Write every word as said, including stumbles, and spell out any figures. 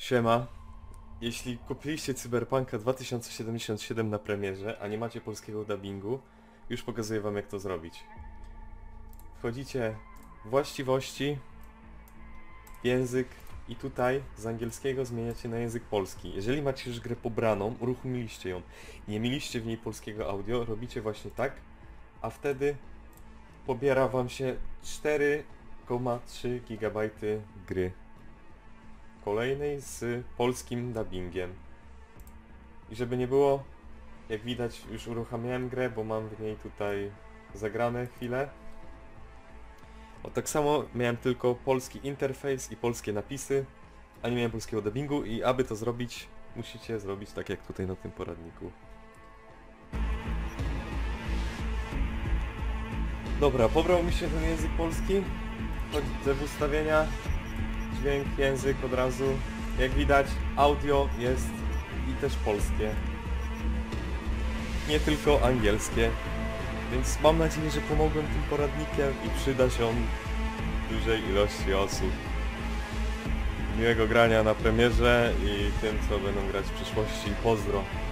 Siema. Jeśli kupiliście Cyberpunka dwa tysiące siedemdziesiąt siedem na premierze, a nie macie polskiego dubbingu, już pokazuję wam jak to zrobić. Wchodzicie w właściwości, w język i tutaj z angielskiego zmieniacie na język polski. Jeżeli macie już grę pobraną, uruchomiliście ją i nie mieliście w niej polskiego audio, robicie właśnie tak, a wtedy pobiera wam się cztery przecinek trzy gigabajty gry kolejnej z polskim dubbingiem. I żeby nie było, jak widać już uruchamiałem grę, bo mam w niej tutaj zagrane chwilę. O, tak samo miałem tylko polski interfejs i polskie napisy, a nie miałem polskiego dubbingu i aby to zrobić, musicie zrobić tak jak tutaj na tym poradniku. Dobra, pobrał mi się ten język polski. Wchodzę w ustawienia, dźwięk, język od razu. Jak widać, audio jest i też polskie. Nie tylko angielskie. Więc mam nadzieję, że pomogłem tym poradnikiem i przyda się on dużej ilości osób. Miłego grania na premierze i tym, co będą grać w przyszłości. Pozdro!